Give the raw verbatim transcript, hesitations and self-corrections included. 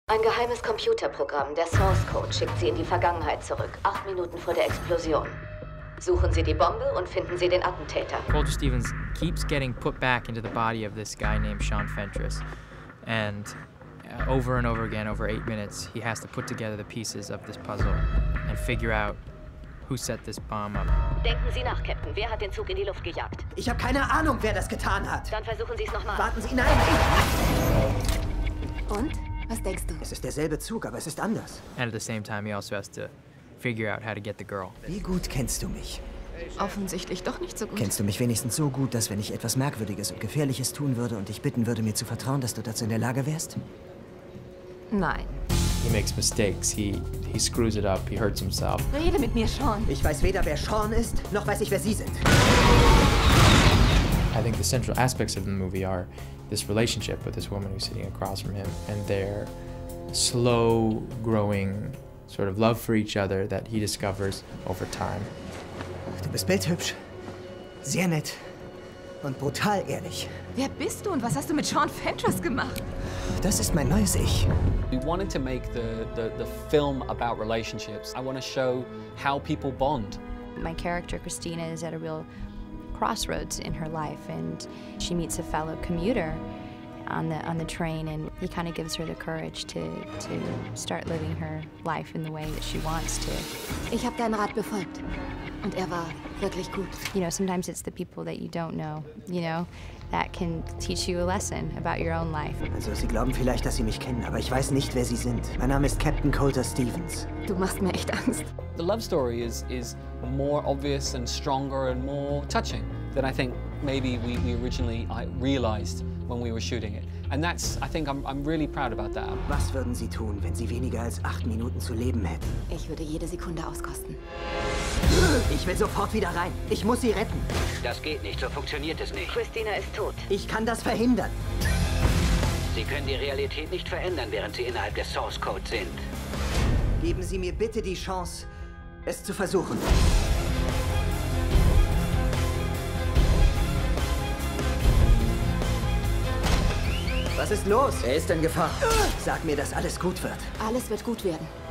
Ein geheimes Computerprogramm, der Source Code, schickt Sie in die Vergangenheit zurück, acht Minuten vor der Explosion. Suchen Sie die Bombe und finden Sie den Attentäter. Colter Stevens keeps getting put back into the body of this guy named Sean Fentress. And uh, over and over again, over eight minutes, he has to put together the pieces of this puzzle and figure out who set this bomb up. Denken Sie nach, Captain. Wer hat den Zug in die Luft gejagt? Ich habe keine Ahnung, wer das getan hat. Dann versuchen Sie es nochmal. Warten Sie, nein! Ich... Und? Was denkst du? Es ist derselbe Zug, aber es ist anders. And at the same time, he also has to figure out how to get the girl. Wie gut kennst du mich? Offensichtlich doch nicht so gut. Kennst du mich wenigstens so gut, dass wenn ich etwas Merkwürdiges und Gefährliches tun würde und dich bitten würde, mir zu vertrauen, dass du dazu in der Lage wärst? Nein. He makes mistakes, he, he screws it up, he hurts himself. Rede mit mir, Sean. Ich weiß weder, wer Sean ist, noch weiß ich, wer Sie sind. I think the central aspects of the movie are this relationship with this woman who's sitting across from him and their slow growing sort of love for each other that he discovers over time. Du bist bildhübsch, sehr nett und brutal ehrlich. Wer bist du und was hast du mit Sean Fentress gemacht? Das ist mein neues Ich. We wanted to make the, the, the film about relationships. I want to show how people bond. My character, Christina, is at a real crossroads in her life, and she meets a fellow commuter on the on the train, and he kind of gives her the courage to to start living her life in the way that she wants to. Ich habe deinen Rat befolgt. Und er war wirklich gut. You know, sometimes it's the people that you don't know, you know, that can teach you a lesson about your own life. Also, Sie glauben vielleicht, dass Sie mich kennen, aber ich weiß nicht, wer Sie sind. Mein Name ist Captain Colter Stevens. Du machst mir echt Angst. The love story is, is more obvious and stronger and more touching than I think maybe we, we originally realized when we were shooting it. And that's, I think I'm, I'm really proud about that. Was würden Sie tun, wenn Sie weniger als acht Minuten zu leben hätten? Ich würde jede Sekunde auskosten. Ich will sofort wieder rein. Ich muss Sie retten. Das geht nicht, so funktioniert es nicht. Christina ist tot. Ich kann das verhindern. Sie können die Realität nicht verändern, während Sie innerhalb des Source Code sind. Geben Sie mir bitte die Chance, es zu versuchen. Was ist los? Er ist in Gefahr. Sag mir, dass alles gut wird. Alles wird gut werden.